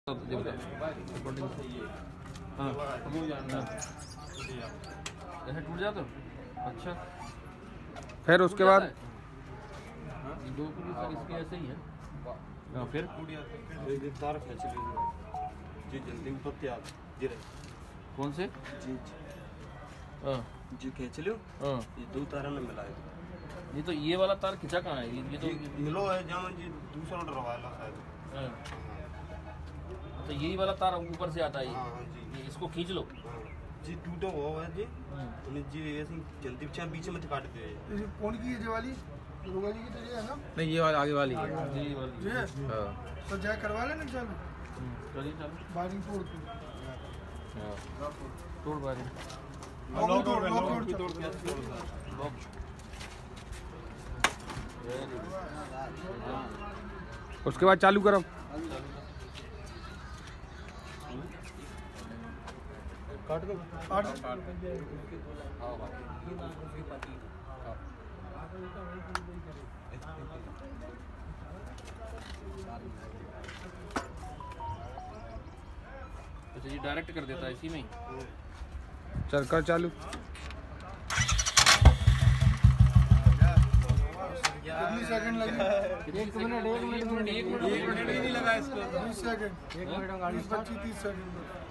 हाँ ऐसे टूट जाता। अच्छा फिर उसके बाद दो इसके ऐसे ही है। फिर तार खींच लीजिए जी, जल्दी ऊपर तैयार जी रहे। कौन से जी जी खींच लो। ये दो तारों में मिलाए। ये तो ये वाला तार खिंचा कहाँ है? ये तो मिलो है जहाँ जी दूसरा ऑर्डर वाला शायद। तो यही वाला तार ऊपर से आता है। हाँ जी, इसको खींच लो जी टूटा हुआ है जी। उन्हें जी ऐसे जल्दी बीच में काट दे। कौन की ये वाली रोगाली की तो ये है ना? नहीं, ये वाला आगे वाली है। ये वाली ये तो जाए करवा लेना। चलो चलिए चलो बारिंग तोड़ के तोड़ बारी उसके बाद चालू करो। काट दो अच्छा जी डायरेक्ट कर देता है इसी में ही। चल कर चालू। कितनी सेकंड लगी? 1 मिनट नहीं लगा इसको। 20 सेकंड 1 मिनट 25-30 सेकंड।